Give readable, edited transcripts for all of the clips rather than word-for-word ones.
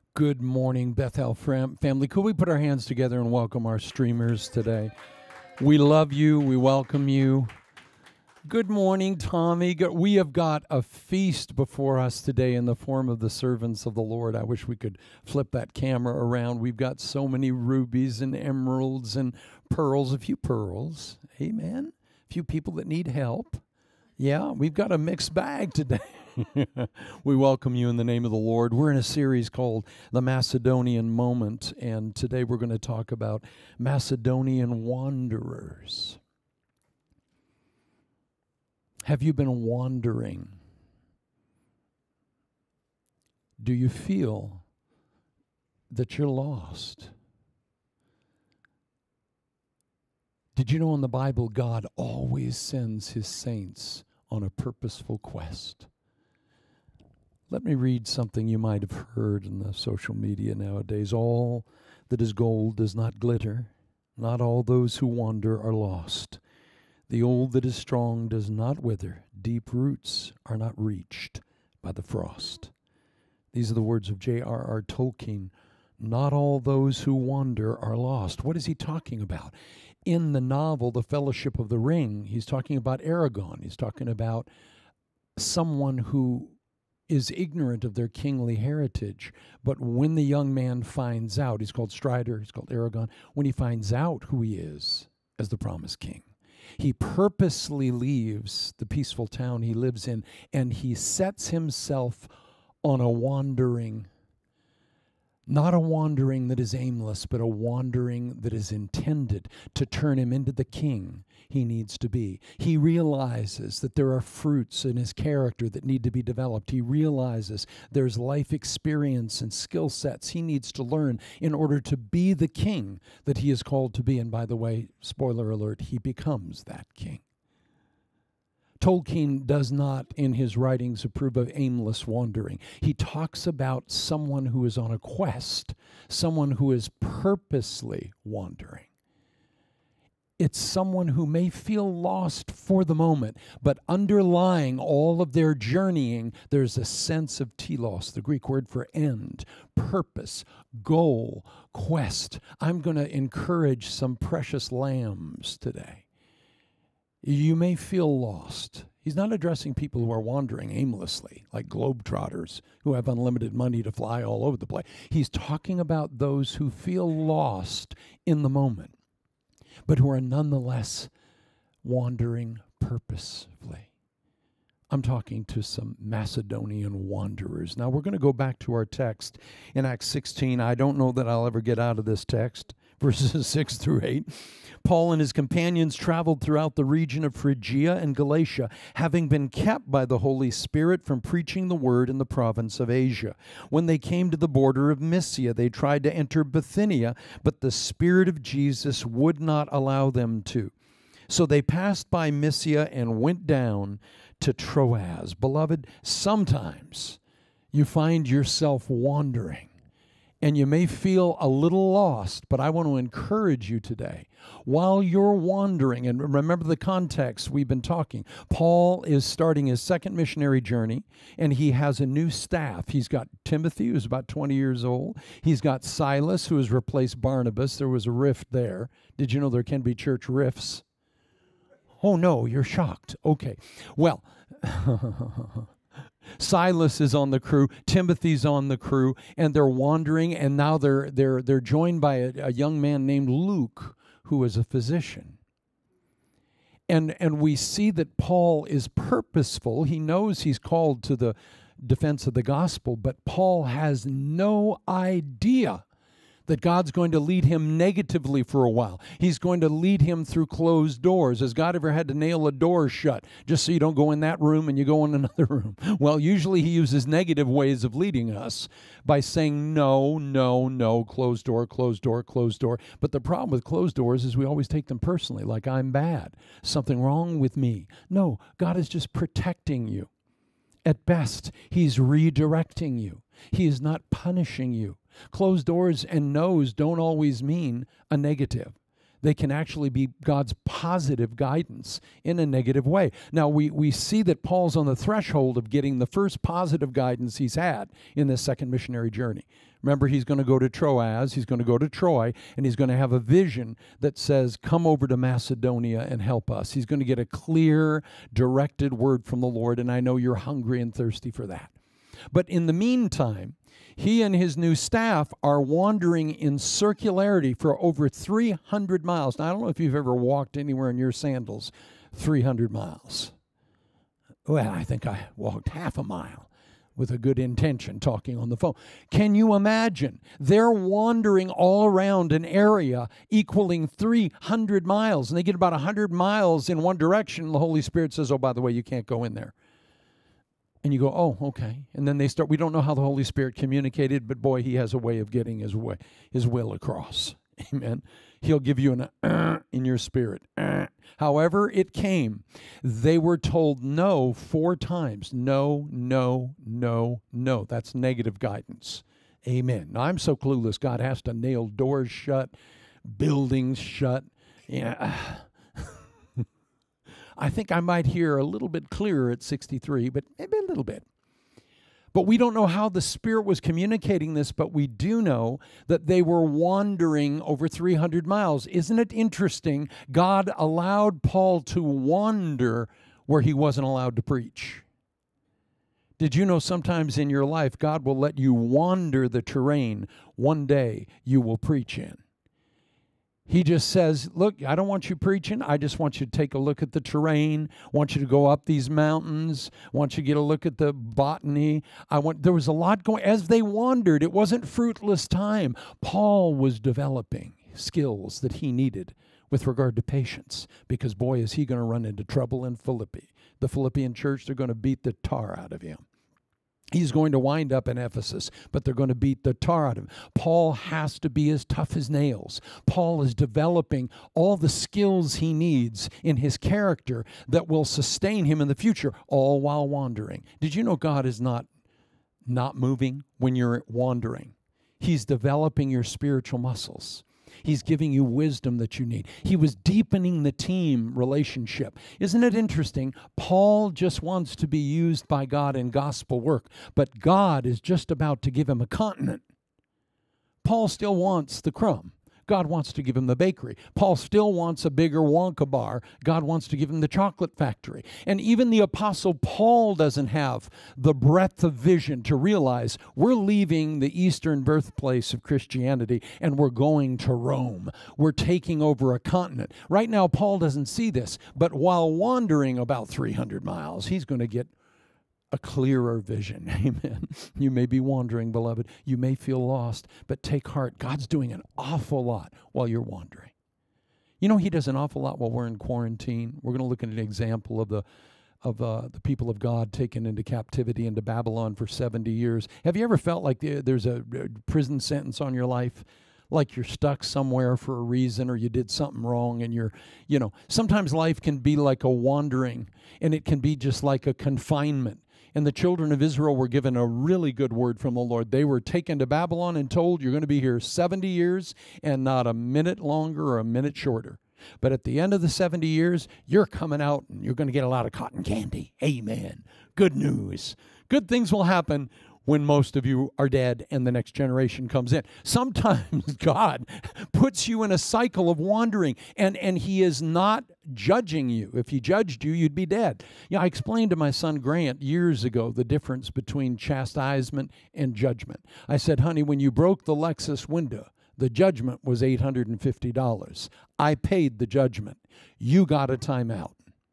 Good morning, Bethel family. Could we put our hands together and welcome our streamers today? We love you. We welcome you. Good morning, Tommy. We have got a feast before us today in the form of the servants of the Lord. I wish we could flip that camera around. We've got so many rubies and emeralds and pearls, a few pearls. Amen. A few people that need help. Yeah, we've got a mixed bag today. We welcome you in the name of the Lord. We're in a series called The Macedonian Moment, and today we're going to talk about Macedonian wanderers. Have you been wandering? Do you feel that you're lost? Did you know in the Bible, God always sends his saints on a purposeful quest? Let me read something you might have heard in the social media nowadays. All that is gold does not glitter. Not all those who wander are lost. The old that is strong does not wither. Deep roots are not reached by the frost. These are the words of J.R.R. Tolkien. Not all those who wander are lost. What is he talking about? In the novel, The Fellowship of the Ring, he's talking about Aragorn. He's talking about someone who is ignorant of their kingly heritage. But when the young man finds out, he's called Strider, he's called Aragorn, when he finds out who he is as the promised king, he purposely leaves the peaceful town he lives in, and he sets himself on a wandering, not a wandering that is aimless, but a wandering that is intended to turn him into the king he needs to be. He realizes that there are fruits in his character that need to be developed. He realizes there's life experience and skill sets he needs to learn in order to be the king that he is called to be. And by the way, spoiler alert, he becomes that king. Tolkien does not, in his writings, approve of aimless wandering. He talks about someone who is on a quest, someone who is purposely wandering. It's someone who may feel lost for the moment, but underlying all of their journeying, there's a sense of telos, the Greek word for end, purpose, goal, quest. I'm going to encourage some precious lambs today. You may feel lost. He's not addressing people who are wandering aimlessly, like globetrotters who have unlimited money to fly all over the place. He's talking about those who feel lost in the moment, but who are nonetheless wandering purposefully. I'm talking to some Macedonian wanderers. Now, we're going to go back to our text in Acts 16. I don't know that I'll ever get out of this text, verses 6 through 8. Paul and his companions traveled throughout the region of Phrygia and Galatia, having been kept by the Holy Spirit from preaching the word in the province of Asia. When they came to the border of Mysia, they tried to enter Bithynia, but the Spirit of Jesus would not allow them to. So they passed by Mysia and went down to Troas. Beloved, sometimes you find yourself wandering, and you may feel a little lost, but I want to encourage you today. While you're wandering, and remember the context we've been talking, Paul is starting his second missionary journey, and he has a new staff. He's got Timothy, who's about 20 years old. He's got Silas, who has replaced Barnabas. There was a rift there. Did you know there can be church rifts? Oh, no, you're shocked. Okay. Well, Silas is on the crew, Timothy's on the crew, and they're wandering, and now they're joined by a young man named Luke, who is a physician. And we see that Paul is purposeful. He knows he's called to the defense of the gospel, but Paul has no idea that God's going to lead him negatively for a while. He's going to lead him through closed doors. Has God ever had to nail a door shut just so you don't go in that room and you go in another room? Well, usually he uses negative ways of leading us by saying no, no, no, closed door, closed door, closed door. But the problem with closed doors is we always take them personally, like I'm bad, something wrong with me. No, God is just protecting you. At best, he's redirecting you. He is not punishing you. Closed doors and no's don't always mean a negative. They can actually be God's positive guidance in a negative way. Now, we see that Paul's on the threshold of getting the first positive guidance he's had in this second missionary journey. Remember, he's going to go to Troas, he's going to go to Troy, and he's going to have a vision that says, come over to Macedonia and help us. He's going to get a clear, directed word from the Lord, and I know you're hungry and thirsty for that. But in the meantime, he and his new staff are wandering in circularity for over 300 miles. Now, I don't know if you've ever walked anywhere in your sandals 300 miles. Well, I think I walked half a mile with a good intention talking on the phone. Can you imagine? They're wandering all around an area equaling 300 miles, and they get about 100 miles in one direction, and the Holy Spirit says, oh, by the way, you can't go in there. And you go, oh, okay. And then they start, we don't know how the Holy Spirit communicated, but boy, he has a way of getting his will across. Amen. He'll give you an in your spirit. However it came, they were told no 4 times. No, no, no, no. That's negative guidance. Amen. Now, I'm so clueless. God has to nail doors shut, buildings shut. Yeah. I think I might hear a little bit clearer at 63, but maybe a little bit. But we don't know how the Spirit was communicating this, but we do know that they were wandering over 300 miles. Isn't it interesting? God allowed Paul to wander where he wasn't allowed to preach. Did you know sometimes in your life, God will let you wander the terrain one day you will preach in? He just says, look, I don't want you preaching. I just want you to take a look at the terrain. I want you to go up these mountains. I want you to get a look at the botany. There was a lot going. As they wandered, it wasn't fruitless time. Paul was developing skills that he needed with regard to patience, because boy, is he going to run into trouble in Philippi. The Philippian church, they're going to beat the tar out of him. He's going to wind up in Ephesus, but they're going to beat the tar out of him. Paul has to be as tough as nails. Paul is developing all the skills he needs in his character that will sustain him in the future, all while wandering. Did you know God is not moving when you're wandering? He's developing your spiritual muscles. He's giving you wisdom that you need. He was deepening the team relationship. Isn't it interesting? Paul just wants to be used by God in gospel work, but God is just about to give him a continent. Paul still wants the crumb. God wants to give him the bakery. Paul still wants a bigger Wonka bar. God wants to give him the chocolate factory. And even the Apostle Paul doesn't have the breadth of vision to realize we're leaving the eastern birthplace of Christianity and we're going to Rome. We're taking over a continent. Right now, Paul doesn't see this, but while wandering about 300 miles, he's going to get a clearer vision. Amen. You may be wandering, beloved. You may feel lost, but take heart. God's doing an awful lot while you're wandering. You know, he does an awful lot while we're in quarantine. We're going to look at an example of the people of God taken into captivity into Babylon for 70 years. Have you ever felt like there's a prison sentence on your life? Like you're stuck somewhere for a reason, or you did something wrong, and sometimes life can be like a wandering, and it can be just like a confinement. And the children of Israel were given a really good word from the Lord. They were taken to Babylon and told, you're going to be here 70 years and not a minute longer or a minute shorter. But at the end of the 70 years, you're coming out and you're going to get a lot of cotton candy. Amen. Good news. Good things will happen when most of you are dead and the next generation comes in. Sometimes God puts you in a cycle of wandering, and he is not judging you. If he judged you, you'd be dead. I explained to my son Grant years ago the difference between chastisement and judgment. I said, honey, when you broke the Lexus window, the judgment was $850. I paid the judgment. You got a timeout.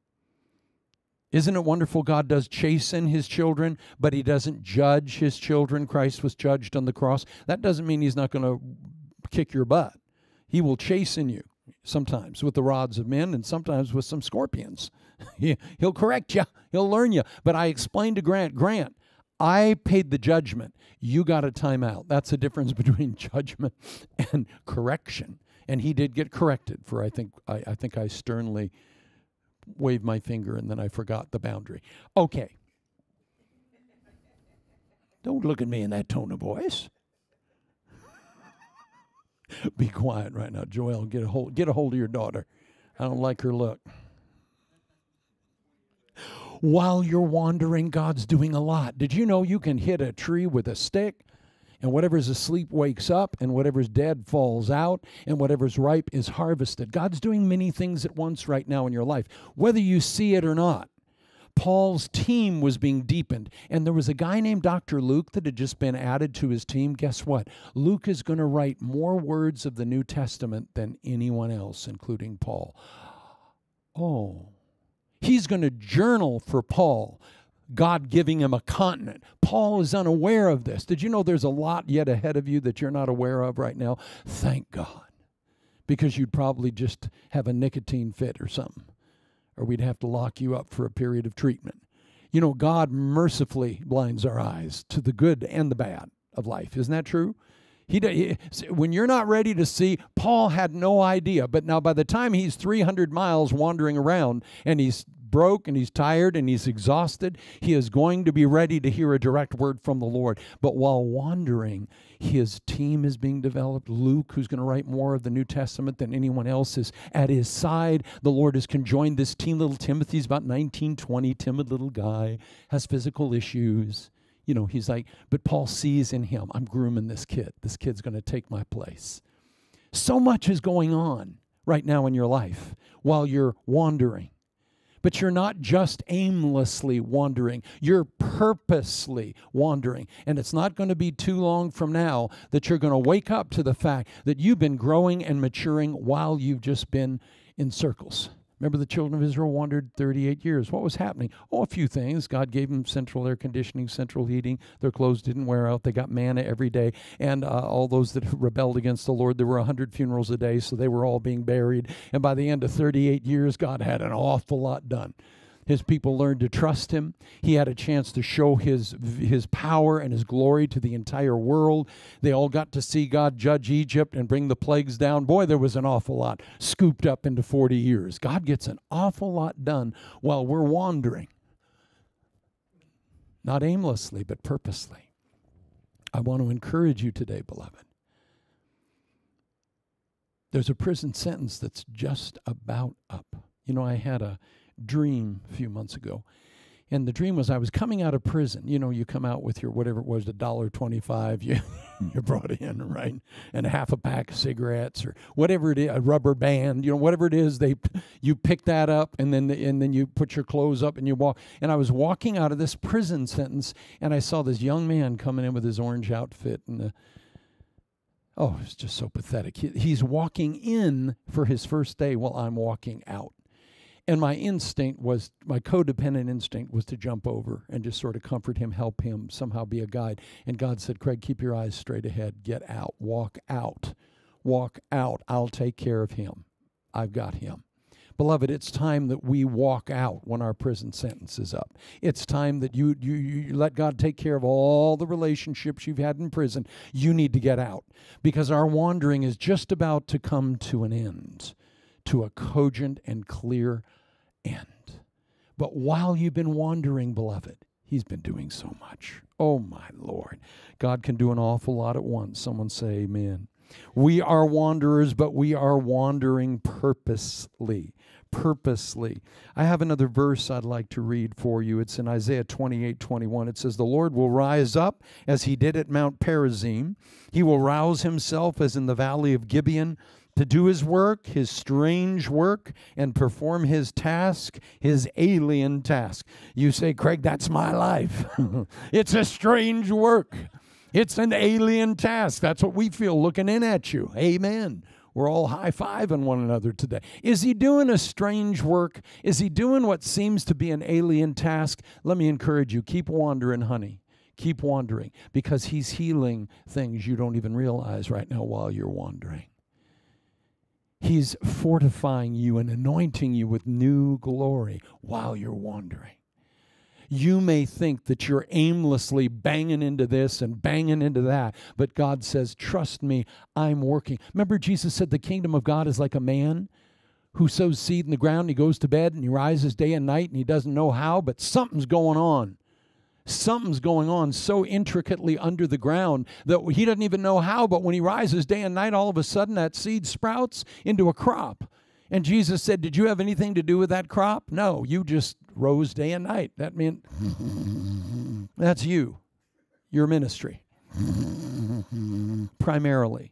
Isn't it wonderful? God does chasten his children, but he doesn't judge his children. Christ was judged on the cross. That doesn't mean he's not going to kick your butt. He will chasten you sometimes with the rods of men and sometimes with some scorpions. He'll correct you. He'll learn you. But I explained to Grant, I paid the judgment. You got a timeout. That's the difference between judgment and correction. And he did get corrected for, I think I sternly waved my finger and then I forgot the boundary. Okay. Don't look at me in that tone of voice. Be quiet right now. Joel, get a hold of your daughter. I don't like her look. While you're wandering, God's doing a lot. Did you know you can hit a tree with a stick, and whatever's asleep wakes up, and whatever's dead falls out, and whatever's ripe is harvested? God's doing many things at once right now in your life, whether you see it or not. Paul's team was being deepened, and there was a guy named Dr. Luke that had just been added to his team. Guess what? Luke is going to write more words of the New Testament than anyone else, including Paul. Oh, he's going to journal for Paul, God giving him a continent. Paul is unaware of this. Did you know there's a lot yet ahead of you that you're not aware of right now? Thank God, because you'd probably just have a nicotine fit or something, or we'd have to lock you up for a period of treatment. You know, God mercifully blinds our eyes to the good and the bad of life. Isn't that true? When you're not ready to see, Paul had no idea. But now by the time he's 300 miles wandering around and he's broke and he's tired and he's exhausted, he is going to be ready to hear a direct word from the Lord. But while wandering, his team is being developed. Luke, who's going to write more of the New Testament than anyone else, is at his side. The Lord has conjoined this team. Little Timothy's about 19, 20, timid little guy, has physical issues. You know, he's like, but Paul sees in him, I'm grooming this kid. This kid's going to take my place. So much is going on right now in your life while you're wandering. But you're not just aimlessly wandering. You're purposely wandering. And it's not going to be too long from now that you're going to wake up to the fact that you've been growing and maturing while you've just been in circles. Remember, the children of Israel wandered 38 years. What was happening? Oh, a few things. God gave them central air conditioning, central heating. Their clothes didn't wear out. They got manna every day. And all those that rebelled against the Lord, there were 100 funerals a day, so they were all being buried. And by the end of 38 years, God had an awful lot done. His people learned to trust him. He had a chance to show his power and his glory to the entire world. They all got to see God judge Egypt and bring the plagues down. Boy, there was an awful lot scooped up into 40 years. God gets an awful lot done while we're wandering. Not aimlessly, but purposely. I want to encourage you today, beloved. There's a prison sentence that's just about up. You know, I had a dream a few months ago, and the dream was I was coming out of prison. You know, you come out with your whatever it was, $1.25 you brought in, right, and half a pack of cigarettes or whatever it is, a rubber band, you know, whatever it is. You pick that up, and then you put your clothes up and you walk. And I was walking out of this prison sentence, and I saw this young man coming in with his orange outfit, and it's just so pathetic. He's walking in for his first day while I'm walking out. And my codependent instinct was to jump over and just sort of comfort him, help him, somehow be a guide. And God said, Craig, keep your eyes straight ahead. Get out. Walk out. Walk out. I'll take care of him. I've got him. Beloved, it's time that we walk out when our prison sentence is up. It's time that you let God take care of all the relationships you've had in prison. You need to get out, because our wandering is just about to come to an end, to a cogent and clear end. But while you've been wandering, beloved, he's been doing so much. Oh, my Lord. God can do an awful lot at once. Someone say amen. We are wanderers, but we are wandering purposely. Purposely. I have another verse I'd like to read for you. It's in Isaiah 28:21. It says, the Lord will rise up as he did at Mount Perazim. He will rouse himself as in the valley of Gibeon, to do his work, his strange work, and perform his task, his alien task. You say, Craig, that's my life. It's a strange work. It's an alien task. That's what we feel looking in at you. Amen. We're all high-fiving one another today. Is he doing a strange work? Is he doing what seems to be an alien task? Let me encourage you, keep wandering, honey. Keep wandering, because he's healing things you don't even realize right now while you're wandering. He's fortifying you and anointing you with new glory while you're wandering. You may think that you're aimlessly banging into this and banging into that, but God says, trust me, I'm working. Remember, Jesus said the kingdom of God is like a man who sows seed in the ground. He goes to bed and he rises day and night and he doesn't know how, but something's going on. Something's going on so intricately under the ground that he doesn't even know how, but when he rises day and night, all of a sudden that seed sprouts into a crop. And Jesus said, did you have anything to do with that crop? No, you just rose day and night. That meant that's you, your ministry, primarily.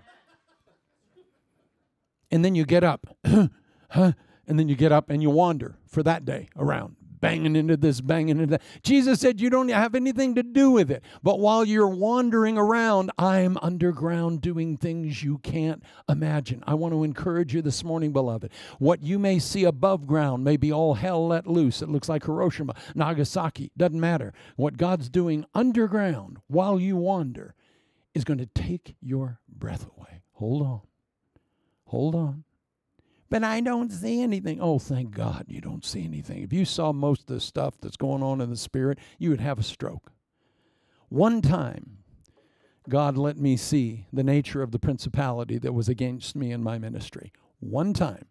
And then you get up, and then you get up and you wander for that day around, banging into this, banging into that. Jesus said you don't have anything to do with it. But while you're wandering around, I'm underground doing things you can't imagine. I want to encourage you this morning, beloved. What you may see above ground may be all hell let loose. It looks like Hiroshima, Nagasaki. Doesn't matter. What God's doing underground while you wander is going to take your breath away. Hold on. Hold on. But I don't see anything. Oh, thank God you don't see anything. If you saw most of the stuff that's going on in the spirit, you would have a stroke. One time, God let me see the nature of the principality that was against me in my ministry. One time.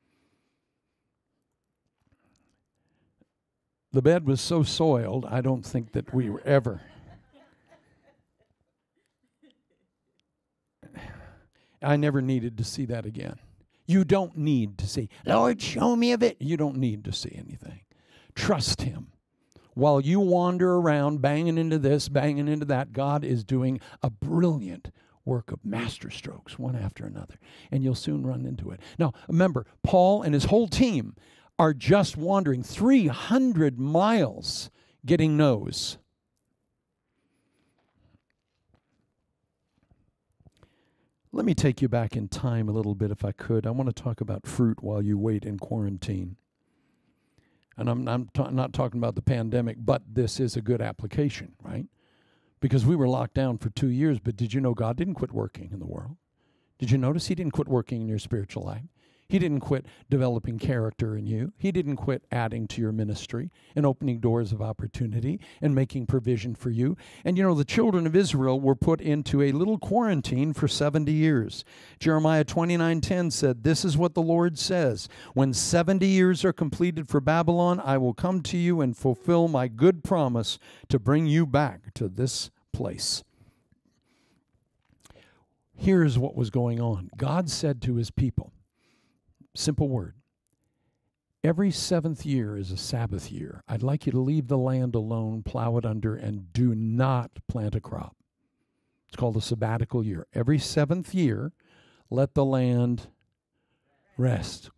The bed was so soiled, I don't think that we were ever. I never needed to see that again. You don't need to see, Lord, show me of it. You don't need to see anything. Trust him. While you wander around banging into this, banging into that, God is doing a brilliant work of master strokes, one after another. And you'll soon run into it. Now, remember, Paul and his whole team are just wandering 300 miles getting no's. Let me take you back in time a little bit if I could. I want to talk about fruit while you wait in quarantine. And I'm not talking about the pandemic, but this is a good application, right? Because we were locked down for 2 years, but did you know God didn't quit working in the world? Did you notice he didn't quit working in your spiritual life? He didn't quit developing character in you. He didn't quit adding to your ministry and opening doors of opportunity and making provision for you. And you know, the children of Israel were put into a little quarantine for 70 years. Jeremiah 29:10 said, this is what the Lord says, when 70 years are completed for Babylon, I will come to you and fulfill my good promise to bring you back to this place. Here's what was going on. God said to his people, simple word, every 7th year is a Sabbath year. I'd like you to leave the land alone, plow it under, and do not plant a crop. It's called a sabbatical year. Every 7th year, let the land rest.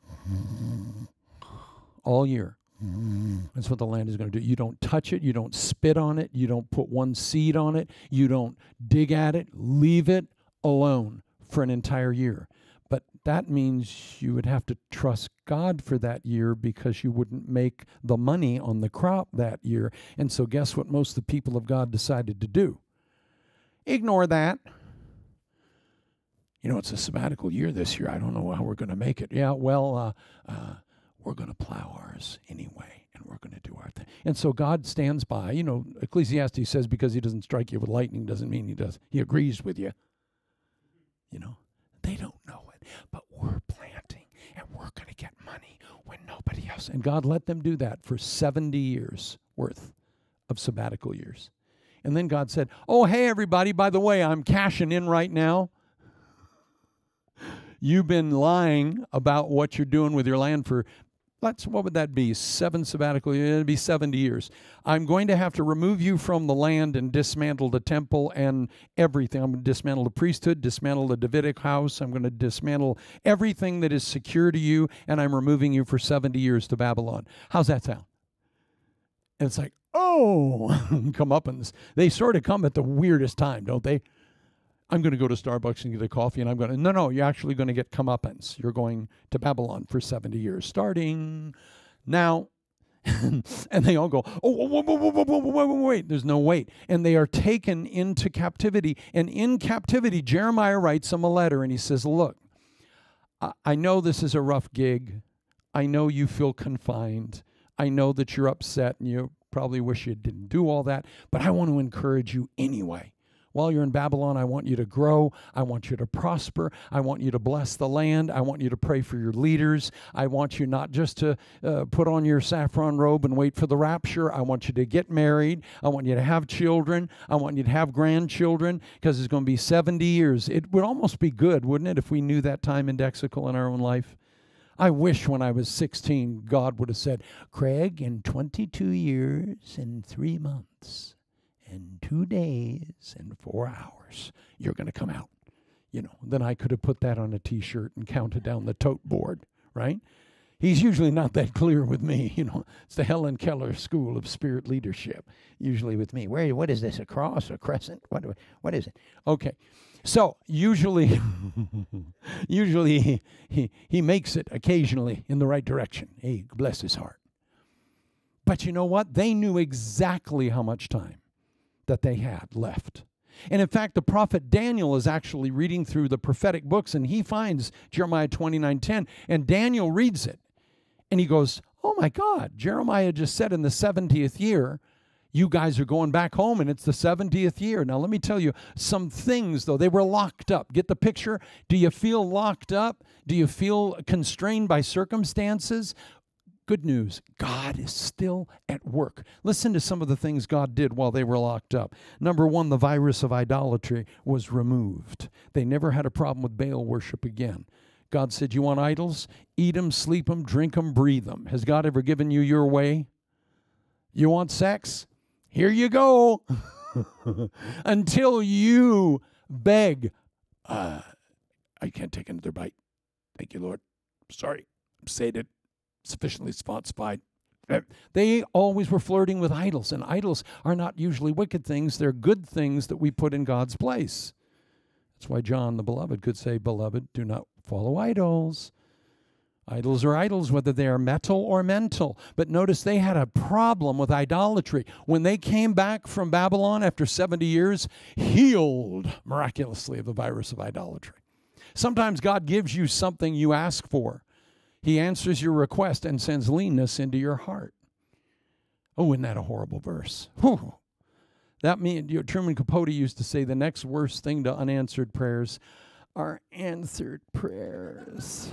All year. That's what the land is going to do. You don't touch it. You don't spit on it. You don't put one seed on it. You don't dig at it. Leave it alone for an entire year. But that means you would have to trust God for that year because you wouldn't make the money on the crop that year. And so guess what most of the people of God decided to do? Ignore that. You know, it's a sabbatical year this year. I don't know how we're going to make it. Yeah, well, we're going to plow ours anyway, and we're going to do our thing. And so God stands by. You know, Ecclesiastes says because he doesn't strike you with lightning doesn't mean he does. He agrees with you. You know, they don't know it, but we're planting, and we're going to get money when nobody else. And God let them do that for 70 years worth of sabbatical years. And then God said, oh, hey, everybody, by the way, I'm cashing in right now. You've been lying about what you're doing with your land for, what would that be? 7 sabbatical years? It'd be 70 years. I'm going to have to remove you from the land and dismantle the temple and everything. I'm going to dismantle the priesthood, dismantle the Davidic house. I'm going to dismantle everything that is secure to you, and I'm removing you for 70 years to Babylon. How's that sound? And it's like, oh, comeuppance. They sort of come at the weirdest time, don't they? I'm going to go to Starbucks and get a coffee, and I'm going to, no, you're actually going to get comeuppance. You're going to Babylon for 70 years, starting now. And they all go, oh, wait, there's no wait. And they are taken into captivity. And in captivity, Jeremiah writes them a letter, and he says, look, I know this is a rough gig. I know you feel confined. I know that you're upset, and you probably wish you didn't do all that, but I want to encourage you anyway. While you're in Babylon, I want you to grow. I want you to prosper. I want you to bless the land. I want you to pray for your leaders. I want you not just to put on your saffron robe and wait for the rapture. I want you to get married. I want you to have children. I want you to have grandchildren, because it's going to be 70 years. It would almost be good, wouldn't it, if we knew that time indexical in our own life? I wish when I was 16, God would have said, Craig, in 22 years and 3 months and 2 days and 4 hours, you're going to come out. You know, then I could have put that on a T-shirt and counted down the tote board, right? He's usually not that clear with me. You know, it's the Helen Keller School of Spirit Leadership, usually with me. What is this, a cross, a crescent? What is it? Okay. So usually he makes it occasionally in the right direction. Hey, bless his heart. But you know what? They knew exactly how much time that they had left. And in fact, the prophet Daniel is actually reading through the prophetic books, and he finds Jeremiah 29:10, and Daniel reads it. And he goes, oh my God, Jeremiah just said in the 70th year, you guys are going back home, and it's the 70th year. Now, let me tell you some things, though. They were locked up. Get the picture? Do you feel locked up? Do you feel constrained by circumstances? Good news, God is still at work. Listen to some of the things God did while they were locked up. Number one, the virus of idolatry was removed. They never had a problem with Baal worship again. God said, you want idols? Eat them, sleep them, drink them, breathe them. Has God ever given you your way? You want sex? Here you go. Until you beg. I can't take another bite. Thank you, Lord. Sorry. I'm sated. Sufficiently sponsified. They always were flirting with idols, and idols are not usually wicked things. They're good things that we put in God's place. That's why John the Beloved could say, Beloved, do not follow idols. Idols are idols, whether they are metal or mental. But notice they had a problem with idolatry. When they came back from Babylon after 70 years, healed miraculously of the virus of idolatry. Sometimes God gives you something you ask for. He answers your request and sends leanness into your heart. Oh, isn't that a horrible verse? Whew. That means, Truman Capote used to say, the next worst thing to unanswered prayers are answered prayers.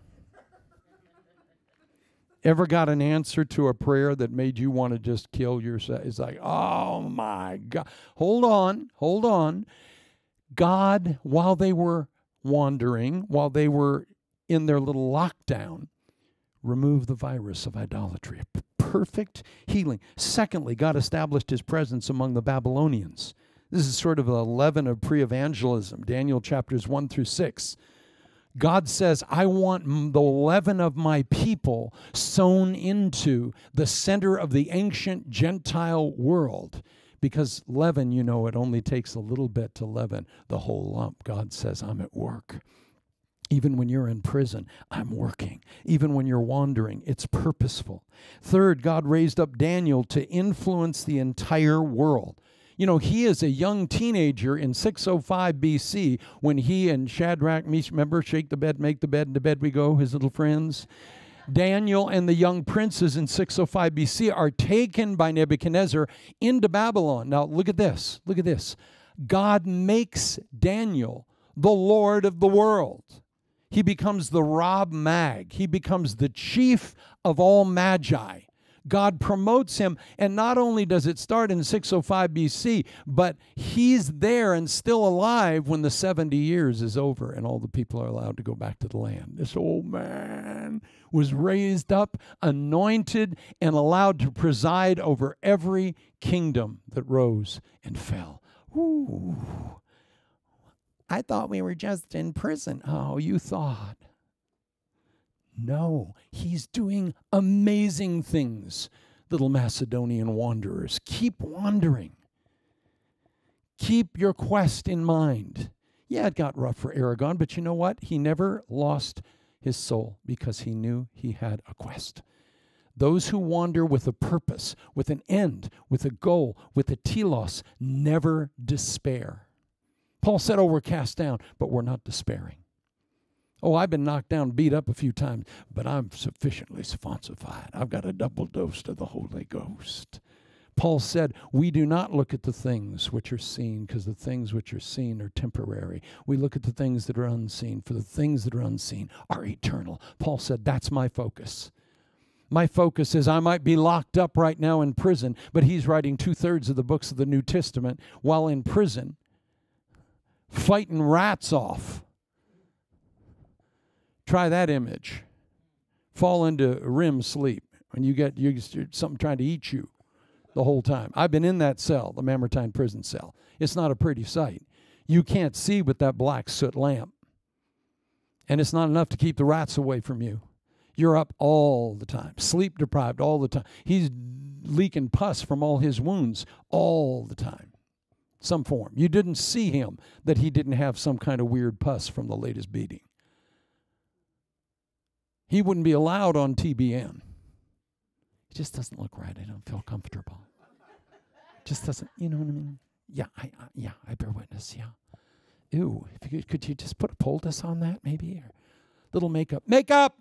Ever got an answer to a prayer that made you want to just kill yourself? It's like, oh my God. Hold on. God, while they were wandering, while they were in their little lockdown, removed the virus of idolatry. Perfect healing. Secondly, God established his presence among the Babylonians. This is sort of a leaven of pre-evangelism, Daniel chapters 1 through 6. God says, I want the leaven of my people sown into the center of the ancient Gentile world. Because leaven, you know, it only takes a little bit to leaven the whole lump. God says, I'm at work. Even when you're in prison, I'm working. Even when you're wandering, it's purposeful. Third, God raised up Daniel to influence the entire world. You know, he is a young teenager in 605 BC when he and Shadrach, Meshach, remember, shake the bed, make the bed, and to bed we go, his little friends. Daniel and the young princes in 605 BC are taken by Nebuchadnezzar into Babylon. Now, look at this. Look at this. God makes Daniel the Lord of the world. He becomes the Rab Mag. He becomes the chief of all magi. God promotes him, and not only does it start in 605 BC, but he's there and still alive when the 70 years is over and all the people are allowed to go back to the land. This old man was raised up, anointed, and allowed to preside over every kingdom that rose and fell. Ooh. I thought we were just in prison. Oh, you thought. No, he's doing amazing things, little Macedonian wanderers. Keep wandering. Keep your quest in mind. Yeah, it got rough for Aragon, but you know what? He never lost his soul because he knew he had a quest. Those who wander with a purpose, with an end, with a goal, with a telos, never despair. Paul said, oh, we're cast down, but we're not despairing. Oh, I've been knocked down, beat up a few times, but I'm sufficiently sponsified. I've got a double dose of the Holy Ghost. Paul said, we do not look at the things which are seen, because the things which are seen are temporary. We look at the things that are unseen, for the things that are unseen are eternal. Paul said, that's my focus. My focus is I might be locked up right now in prison, but he's writing 2/3 of the books of the New Testament while in prison, fighting rats off. Try that image. Fall into REM sleep, and you get something trying to eat you the whole time. I've been in that cell, the Mamertine prison cell. It's not a pretty sight. You can't see with that black soot lamp. And it's not enough to keep the rats away from you. You're up all the time, sleep deprived all the time. He's leaking pus from all his wounds all the time, some form. You didn't see him that he didn't have some kind of weird pus from the latest beating. He wouldn't be allowed on TBN. It just doesn't look right. I don't feel comfortable. Just doesn't, you know what I mean? Yeah, I bear witness, yeah. Ew, if you could you just put a poultice on that maybe? Or little makeup. Makeup!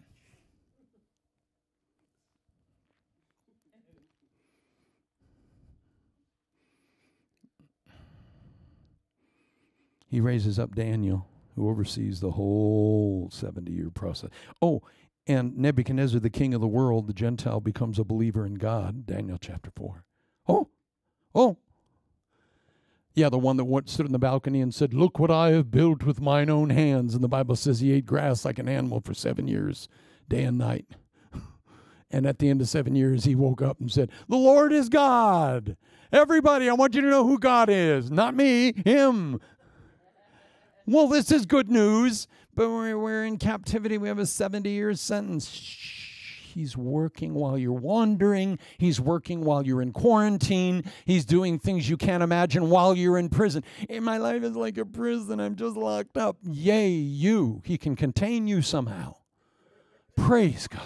He raises up Daniel, who oversees the whole 70-year process. Oh, and Nebuchadnezzar, the king of the world, the Gentile, becomes a believer in God, Daniel chapter 4. Oh. Yeah, the one that stood in the balcony and said, look what I have built with mine own hands. And the Bible says he ate grass like an animal for 7 years, day and night. And at the end of 7 years, he woke up and said, the Lord is God. Everybody, I want you to know who God is. Not me, him. Well, this is good news, but we're in captivity. We have a 70-year sentence. Shh. He's working while you're wandering. He's working while you're in quarantine. He's doing things you can't imagine while you're in prison. Hey, my life is like a prison. I'm just locked up. Yay, you. He can contain you somehow. Praise God.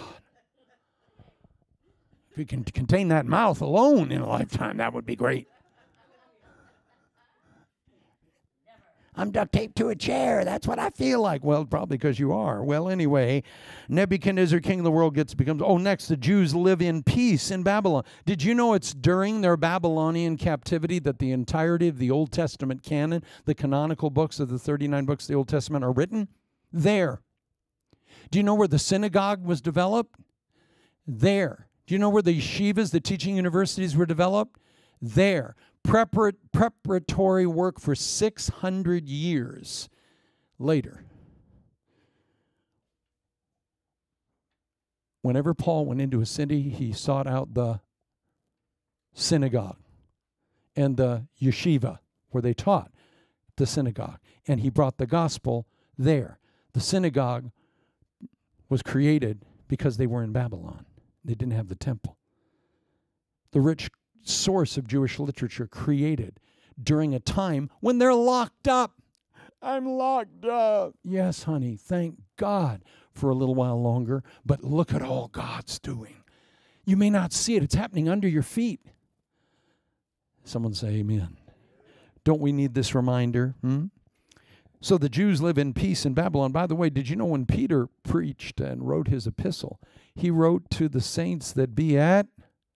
If he can contain that mouth alone in a lifetime, that would be great. I'm duct taped to a chair. That's what I feel like. Well, probably because you are. Well, anyway, Nebuchadnezzar, king of the world, next, the Jews live in peace in Babylon. Did you know it's during their Babylonian captivity that the entirety of the Old Testament canon, the canonical books of the 39 books of the Old Testament, are written? There. Do you know where the synagogue was developed? There. Do you know where the yeshivas, the teaching universities, were developed? There. Preparatory work for 600 years later. Whenever Paul went into a city, he sought out the synagogue and the yeshiva where they taught the synagogue. And he brought the gospel there. The synagogue was created because they were in Babylon. They didn't have the temple. The rich source of Jewish literature created during a time when they're locked up. I'm locked up. Yes, honey, thank God for a little while longer, but look at all God's doing. You may not see it. It's happening under your feet. Someone say amen. Don't we need this reminder? So the Jews live in peace in Babylon. By the way, did you know when Peter preached and wrote his epistle, he wrote to the saints that be at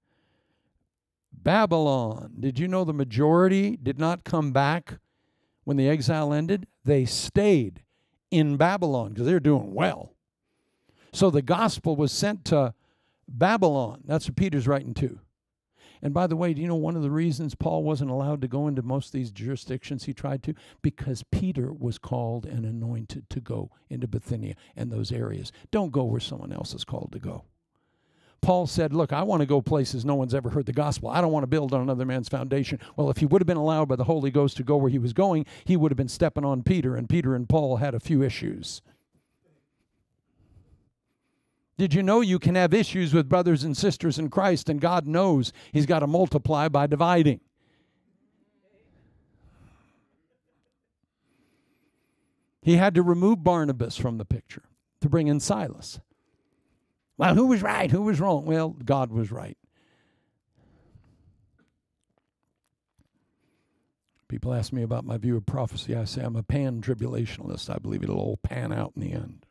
Babylon? Did you know the majority did not come back when the exile ended? They stayed in Babylon because they're doing well. So the gospel was sent to Babylon. That's what Peter's writing to. And by the way, do you know one of the reasons Paul wasn't allowed to go into most of these jurisdictions he tried to? Because Peter was called and anointed to go into Bithynia and those areas. Don't go where someone else is called to go. Paul said, look, I want to go places no one's ever heard the gospel. I don't want to build on another man's foundation. Well, if he would have been allowed by the Holy Ghost to go where he was going, he would have been stepping on Peter, and Peter and Paul had a few issues. Did you know you can have issues with brothers and sisters in Christ, and God knows he's got to multiply by dividing? He had to remove Barnabas from the picture to bring in Silas. Well, who was right? Who was wrong? Well, God was right. People ask me about my view of prophecy. I say I'm a pan-tribulationalist. I believe it'll all pan out in the end.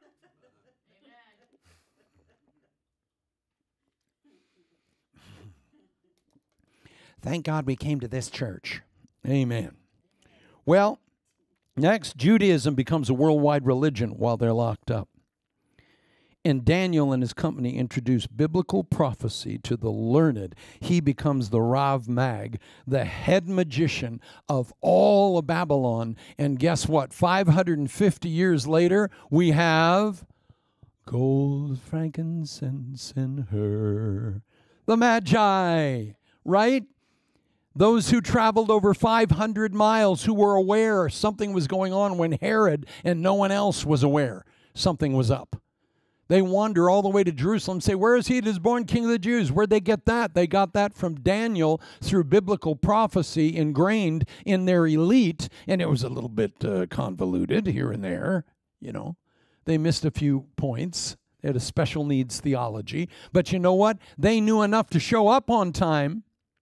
Thank God we came to this church. Amen. Well, next, Judaism becomes a worldwide religion while they're locked up. And Daniel and his company introduce biblical prophecy to the learned. He becomes the Rav Mag, the head magician of all of Babylon. And guess what? 550 years later, we have gold, frankincense, and myrrh. The Magi, right? Those who traveled over 500 miles, who were aware something was going on when Herod and no one else was aware something was up. They wander all the way to Jerusalem and say, where is he that is born King of the Jews? Where'd they get that? They got that from Daniel through biblical prophecy ingrained in their elite, and it was a little bit convoluted here and there, you know. They missed a few points. They had a special needs theology. But you know what? They knew enough to show up on time.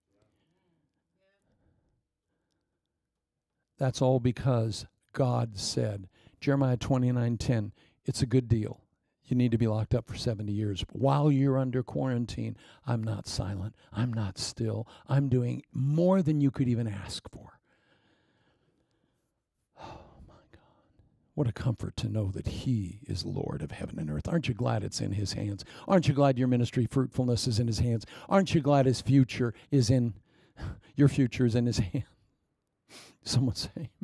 That's all because God said, Jeremiah 29:10, it's a good deal. You need to be locked up for 70 years. While you're under quarantine, I'm not silent. I'm not still. I'm doing more than you could even ask for. Oh, my God. What a comfort to know that he is Lord of heaven and earth. Aren't you glad it's in his hands? Aren't you glad your ministry fruitfulness is in his hands? Aren't you glad his future is in, your future is in his hands? Someone say amen.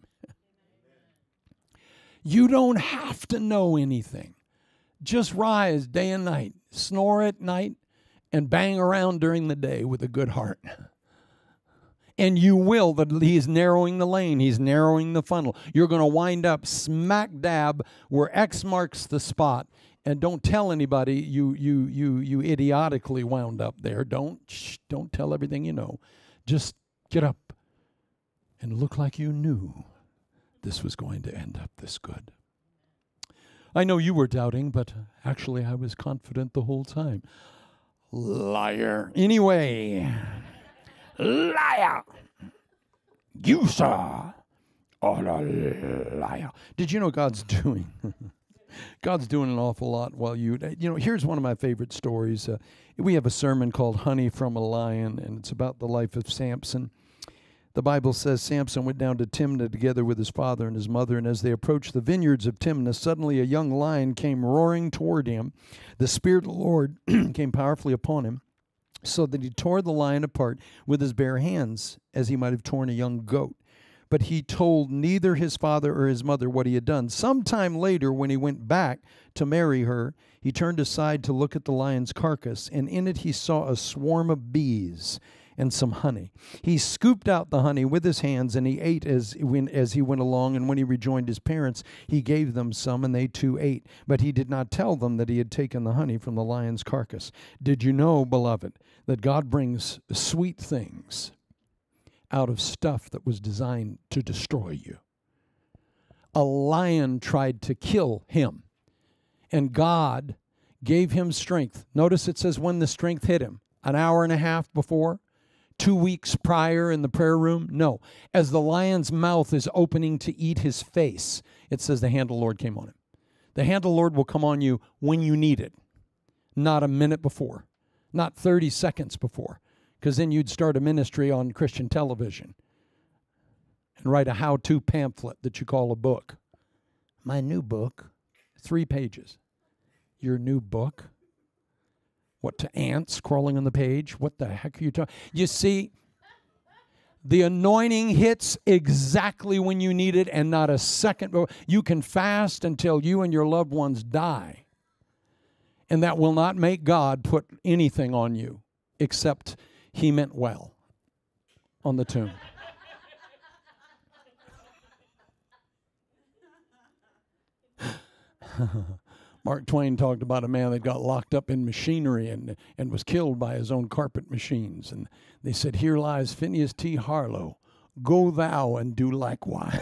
You don't have to know anything. Just rise day and night, snore at night, and bang around during the day with a good heart. And you will, that he's narrowing the lane, he's narrowing the funnel. You're going to wind up smack dab where X marks the spot. And don't tell anybody you idiotically wound up there. Don't tell everything you know. Just get up and look like you knew this was going to end up this good. I know you were doubting, but actually I was confident the whole time. Liar. Anyway, liar. You saw. Oh, liar. Did you know God's doing? God's doing an awful lot while here's one of my favorite stories. We have a sermon called Honey from a Lion, and it's about the life of Samson. The Bible says Samson went down to Timnah together with his father and his mother, and as they approached the vineyards of Timnah, suddenly a young lion came roaring toward him. The Spirit of the Lord came powerfully upon him, so that he tore the lion apart with his bare hands, as he might have torn a young goat. But he told neither his father or his mother what he had done. Sometime later, when he went back to marry her, he turned aside to look at the lion's carcass, and in it he saw a swarm of bees and some honey. He scooped out the honey with his hands, and he ate as he went along, and when he rejoined his parents, he gave them some, and they too ate. But he did not tell them that he had taken the honey from the lion's carcass. Did you know, beloved, that God brings sweet things out of stuff that was designed to destroy you? A lion tried to kill him, and God gave him strength. Notice it says when the strength hit him, an hour and a half before, 2 weeks prior in the prayer room? No. As the lion's mouth is opening to eat his face, it says the hand of the Lord came on him. The hand of the Lord will come on you when you need it, not a minute before, not 30 seconds before, because then you'd start a ministry on Christian television and write a how-to pamphlet that you call a book. My new book, 3 pages. Your new book? What, to ants crawling on the page? What the heck are you talking? You see, the anointing hits exactly when you need it and not a second. You can fast until you and your loved ones die. And that will not make God put anything on you except he meant well on the tomb. Mark Twain talked about a man that got locked up in machinery and was killed by his own carpet machines. And they said, here lies Phineas T. Harlow. Go thou and do likewise.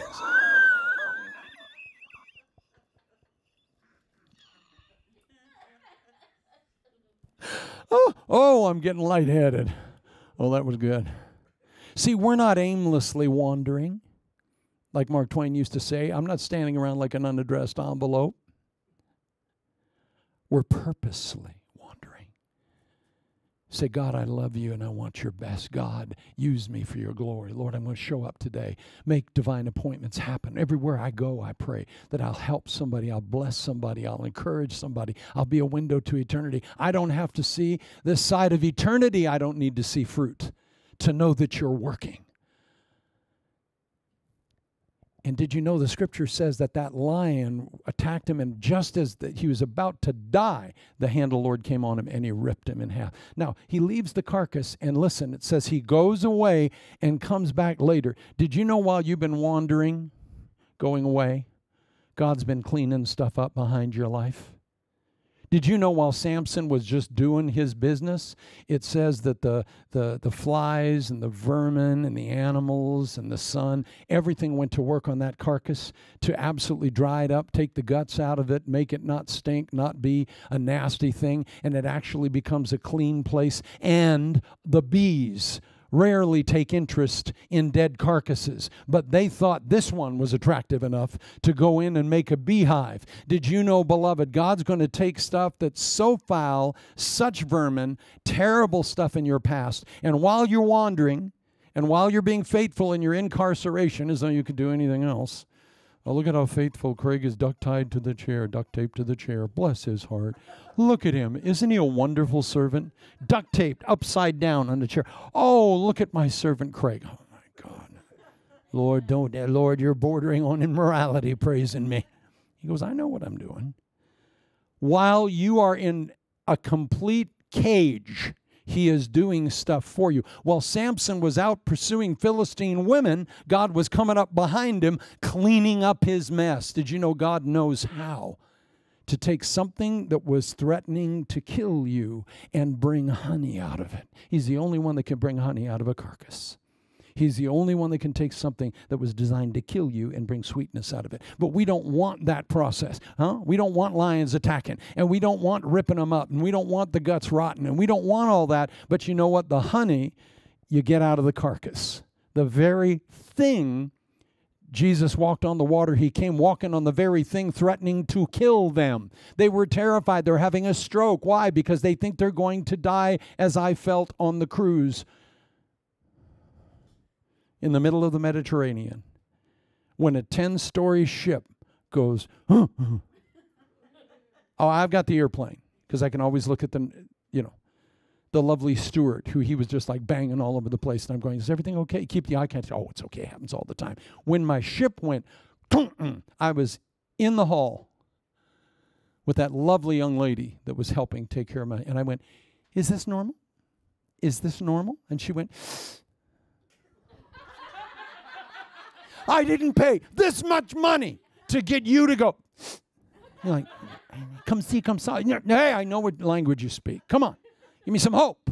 Oh, I'm getting lightheaded. Oh, that was good. See, we're not aimlessly wandering. Like Mark Twain used to say, I'm not standing around like an unaddressed envelope. We're purposely wandering. Say, God, I love you and I want your best. God, use me for your glory. Lord, I'm going to show up today. Make divine appointments happen. Everywhere I go, I pray that I'll help somebody, I'll bless somebody, I'll encourage somebody. I'll be a window to eternity. I don't have to see this side of eternity. I don't need to see fruit to know that you're working. And did you know the scripture says that that lion attacked him, and just as he was about to die, the hand of the Lord came on him and he ripped him in half. Now, he leaves the carcass, and listen, it says he goes away and comes back later. Did you know while you've been wandering, going away, God's been cleaning stuff up behind your life? Did you know while Samson was just doing his business, it says that the flies and the vermin and the animals and the sun, everything went to work on that carcass to absolutely dry it up, take the guts out of it, make it not stink, not be a nasty thing, and it actually becomes a clean place. And the bees rarely take interest in dead carcasses, but they thought this one was attractive enough to go in and make a beehive. Did you know, beloved, God's going to take stuff that's so foul, such vermin, terrible stuff in your past, and while you're wandering, and while you're being faithful in your incarceration, as though you could do anything else. Oh, look at how faithful Craig is duct taped to the chair. Bless his heart. Look at him. Isn't he a wonderful servant? Duct taped upside down on the chair. Oh, look at my servant Craig. Oh, my God. Lord, you're bordering on immorality, praising me. He goes, I know what I'm doing. While you are in a complete cage, he is doing stuff for you. While Samson was out pursuing Philistine women, God was coming up behind him, cleaning up his mess. Did you know God knows how to take something that was threatening to kill you and bring honey out of it? He's the only one that can bring honey out of a carcass. He's the only one that can take something that was designed to kill you and bring sweetness out of it. But we don't want that process. We don't want lions attacking, and we don't want ripping them up, and we don't want the guts rotten, and we don't want all that. But you know what? The honey you get out of the carcass. The very thing Jesus walked on the water, he came walking on the very thing threatening to kill them. They were terrified. They're having a stroke. Why? Because they think they're going to die, as I felt on the cruise in the middle of the Mediterranean, when a 10-story ship goes, oh, I've got the airplane, because I can always look at the lovely steward, who he was just like banging all over the place. And I'm going, is everything okay? Keep the eye contact. Oh, it's okay. It happens all the time. When my ship went, I was in the hall with that lovely young lady that was helping take care of my, and I went, is this normal? Is this normal? And she went, I didn't pay this much money to get you to go. You're like, come see, come saw. Hey, I know what language you speak. Come on. Give me some hope.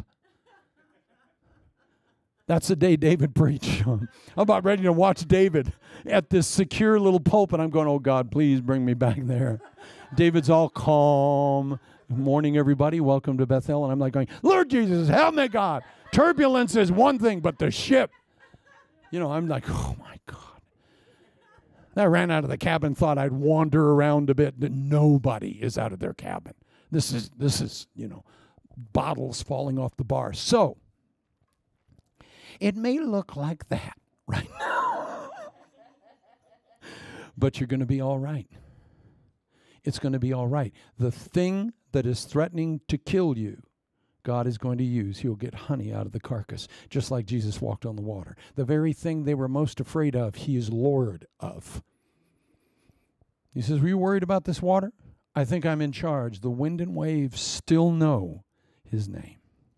That's the day David preached. I'm about ready to watch David at this secure little pulpit. I'm going, oh, God, please bring me back there. David's all calm. Good morning, everybody. Welcome to Bethel. And I'm like going, Lord Jesus, help me, God. Turbulence is one thing, but the ship. I'm like, oh, my God. I ran out of the cabin, thought I'd wander around a bit. Nobody is out of their cabin. This is, bottles falling off the bar. So, it may look like that right now. But you're going to be all right. It's going to be all right. The thing that is threatening to kill you, God is going to use. He'll get honey out of the carcass, just like Jesus walked on the water. The very thing they were most afraid of, he is Lord of. He says, were you worried about this water? I think I'm in charge. The wind and waves still know his name.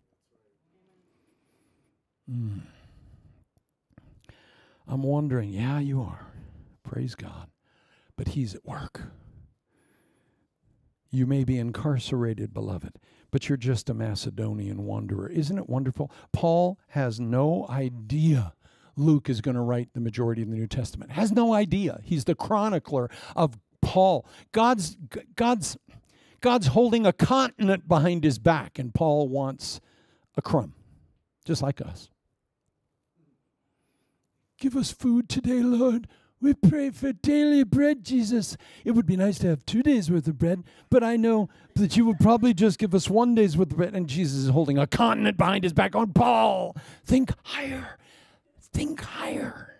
I'm wondering, yeah, you are. Praise God. But he's at work. You may be incarcerated, beloved, but you're just a Macedonian wanderer. Isn't it wonderful? Paul has no idea Luke is going to write the majority of the New Testament. Has no idea. He's the chronicler of Paul. God's holding a continent behind his back, and Paul wants a crumb, just like us. Give us food today, Lord. We pray for daily bread, Jesus. It would be nice to have 2 days worth of bread, but I know that you would probably just give us 1 day's worth of bread. And Jesus is holding a continent behind his back on Paul. Think higher. Think higher.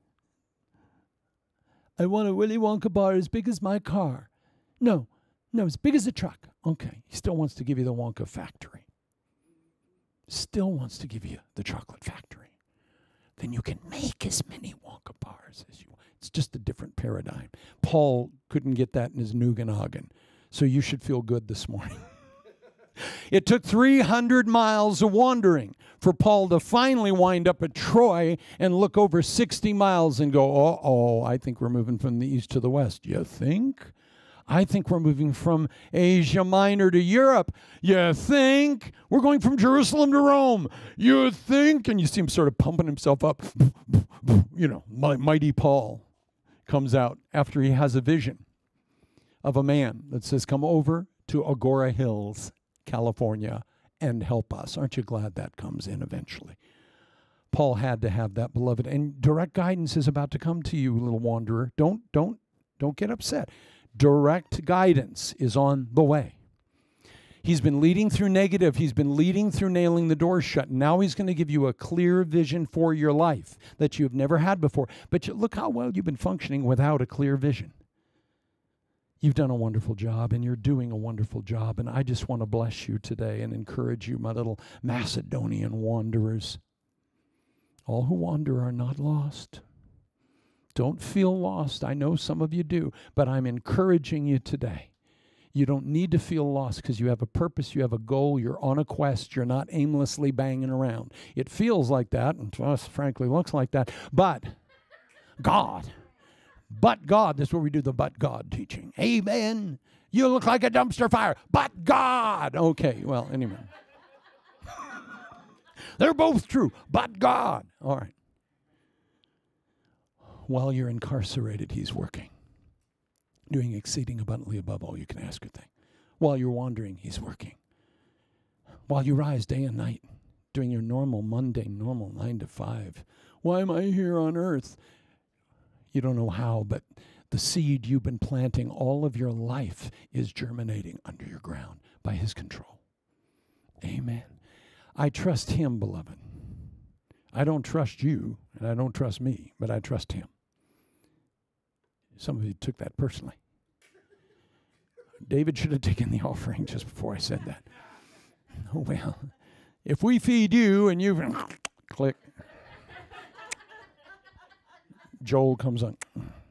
I want a Willy Wonka bar as big as my car. No, as big as a truck. Okay, he still wants to give you the Wonka factory. Still wants to give you the chocolate factory. Then you can make as many Wonka bars as you want. It's just a different paradigm. Paul couldn't get that in his noggin, so you should feel good this morning. It took 300 miles of wandering for Paul to finally wind up at Troy and look over 60 miles and go, uh-oh, I think we're moving from the east to the west. You think? I think we're moving from Asia Minor to Europe. You think? We're going from Jerusalem to Rome. You think? And you see him sort of pumping himself up. You know, mighty Paul comes out after he has a vision of a man that says, come over to Agora Hills, California, and help us. Aren't you glad that comes in eventually? Paul had to have that, beloved. And direct guidance is about to come to you, little wanderer. Don't get upset. Direct guidance is on the way. He's been leading through negative. He's been leading through nailing the door shut. Now he's going to give you a clear vision for your life that you've never had before. But look how well you've been functioning without a clear vision. You've done a wonderful job, and you're doing a wonderful job. And I just want to bless you today and encourage you, my little Macedonian wanderers. All who wander are not lost. Don't feel lost. I know some of you do, but I'm encouraging you today. You don't need to feel lost because you have a purpose, you have a goal, you're on a quest, you're not aimlessly banging around. It feels like that, and to us, frankly, looks like that, but God, that's where we do the but God teaching. Amen. You look like a dumpster fire, but God. Okay, well, anyway. They're both true, but God. All right. While you're incarcerated, he's working, doing exceeding abundantly above all you can ask or think. While you're wandering, he's working. While you rise day and night, doing your normal, mundane, 9 to 5. Why am I here on earth? You don't know how, but the seed you've been planting all of your life is germinating under your ground by his control. Amen. I trust him, beloved. I don't trust you, and I don't trust me, but I trust him. Some of you took that personally. David should have taken the offering just before I said that. Oh, well, if we feed you and you click, Joel comes on.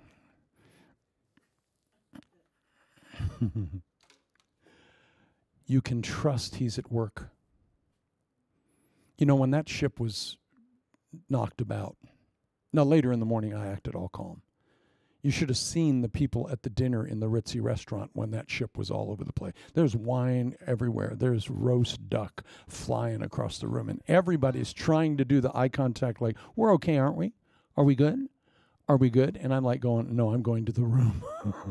You can trust he's at work. You know, when that ship was knocked about, now later in the morning I acted all calm. You should have seen the people at the dinner in the Ritzy restaurant when that ship was all over the place. There's wine everywhere. There's roast duck flying across the room. And everybody's trying to do the eye contact like, we're okay, aren't we? Are we good? Are we good? And I'm like going, no, I'm going to the room.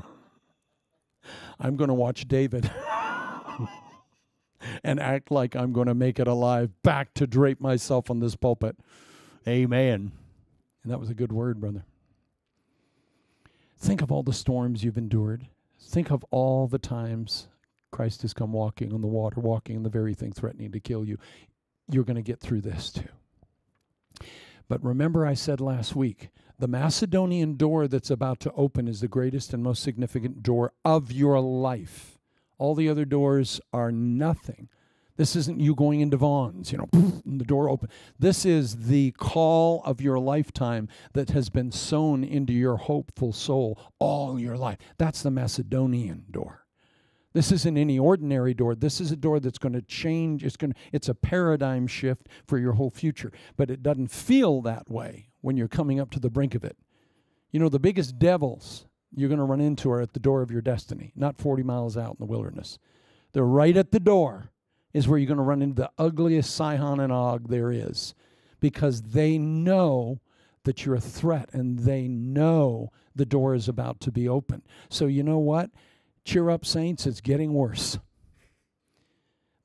I'm going to watch David and act like I'm going to make it alive, back to drape myself on this pulpit. Amen. And that was a good word, brother. Think of all the storms you've endured. Think of all the times Christ has come walking on the water, walking in the very thing threatening to kill you. You're going to get through this too. But remember I said last week, the Macedonian door that's about to open is the greatest and most significant door of your life. All the other doors are nothing. This isn't you going into Vaughn's, and the door open. This is the call of your lifetime that has been sown into your hopeful soul all your life. That's the Macedonian door. This isn't any ordinary door. This is a door that's going to change. It's a paradigm shift for your whole future. But it doesn't feel that way when you're coming up to the brink of it. You know, the biggest devils you're going to run into are at the door of your destiny, not 40 miles out in the wilderness. They're right at the door. Is where you're going to run into the ugliest Sihon and Og there is, because they know that you're a threat and they know the door is about to be open. So you know what? Cheer up, saints, it's getting worse.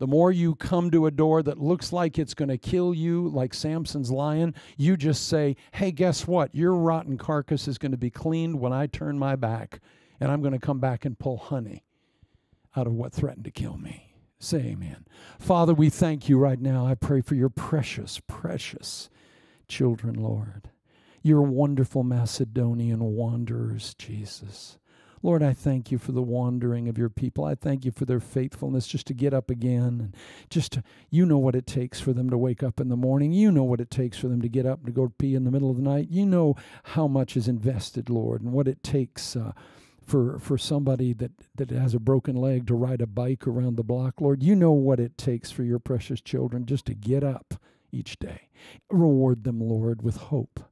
The more you come to a door that looks like it's going to kill you, like Samson's lion, you just say, hey, guess what? Your rotten carcass is going to be cleaned when I turn my back, and I'm going to come back and pull honey out of what threatened to kill me. Say amen. Father, we thank you right now. I pray for your precious, precious children, Lord. Your wonderful Macedonian wanderers, Jesus. Lord, I thank you for the wandering of your people. I thank you for their faithfulness just to get up again. And just to, you know what it takes for them to wake up in the morning. You know what it takes for them to get up and to go pee in the middle of the night. You know how much is invested, Lord, and what it takes for somebody that has a broken leg to ride a bike around the block. Lord, you know what it takes for your precious children just to get up each day. Reward them, Lord, with hope.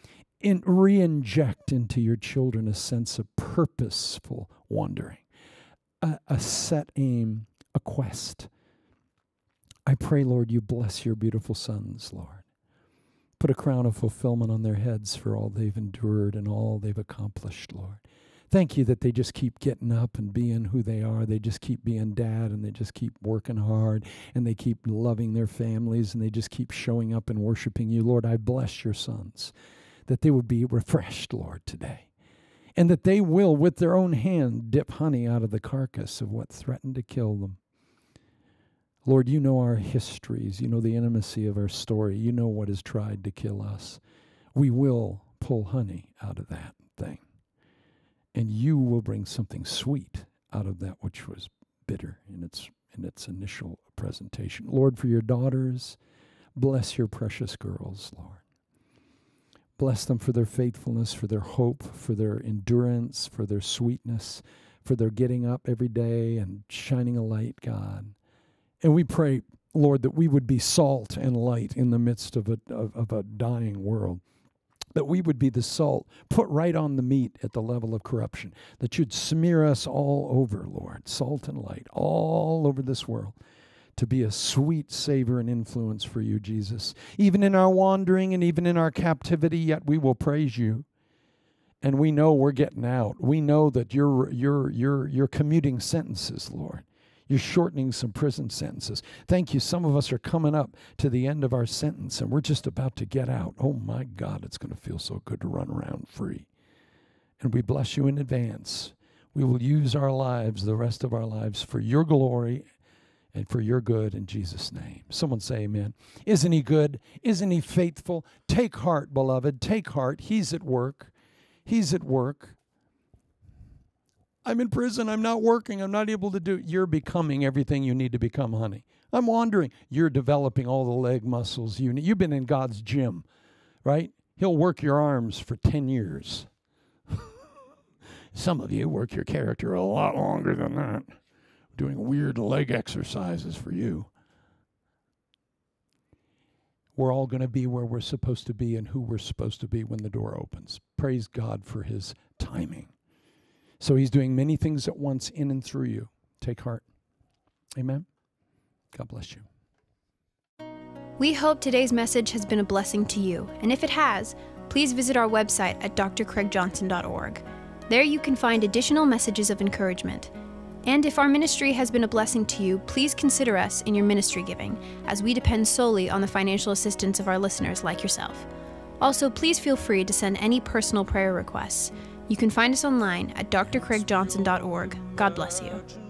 Re-inject into your children a sense of purposeful wandering, a set aim, a quest. I pray, Lord, you bless your beautiful sons, Lord. Put a crown of fulfillment on their heads for all they've endured and all they've accomplished, Lord. Thank you that they just keep getting up and being who they are. They just keep being dad, and they just keep working hard, and they keep loving their families, and they just keep showing up and worshiping you. Lord, I bless your sons, that they would be refreshed, Lord, today, and that they will, with their own hand, dip honey out of the carcass of what threatened to kill them. Lord, you know our histories. You know the intimacy of our story. You know what has tried to kill us. We will pull honey out of that thing, and you will bring something sweet out of that which was bitter in its initial presentation. Lord, for your daughters, bless your precious girls, Lord. Bless them for their faithfulness, for their hope, for their endurance, for their sweetness, for their getting up every day and shining a light, God. And we pray, Lord, that we would be salt and light in the midst of a dying world, that we would be the salt put right on the meat at the level of corruption, that you'd smear us all over, Lord, salt and light, all over this world, to be a sweet savor and influence for you, Jesus. Even in our wandering and even in our captivity, yet we will praise you. And we know we're getting out. We know that you're commuting sentences, Lord. You're shortening some prison sentences. Thank you. Some of us are coming up to the end of our sentence, and we're just about to get out. Oh, my God, it's going to feel so good to run around free. And we bless you in advance. We will use our lives, the rest of our lives, for your glory and for your good in Jesus' name. Someone say amen. Isn't he good? Isn't he faithful? Take heart, beloved. Take heart. He's at work. He's at work. I'm in prison. I'm not working. I'm not able to do. You're becoming everything you need to become, honey. I'm wandering. You're developing all the leg muscles you need. You've been in God's gym, right? He'll work your arms for 10 years. Some of you work your character a lot longer than that. Doing weird leg exercises for you. We're all going to be where we're supposed to be and who we're supposed to be when the door opens. Praise God for his timing. So he's doing many things at once in and through you. Take heart. Amen. God bless you. We hope today's message has been a blessing to you. And if it has, please visit our website at drcraigjohnson.org. There you can find additional messages of encouragement. And if our ministry has been a blessing to you, please consider us in your ministry giving, as we depend solely on the financial assistance of our listeners like yourself. Also, please feel free to send any personal prayer requests. You can find us online at drcraigjohnson.org. God bless you.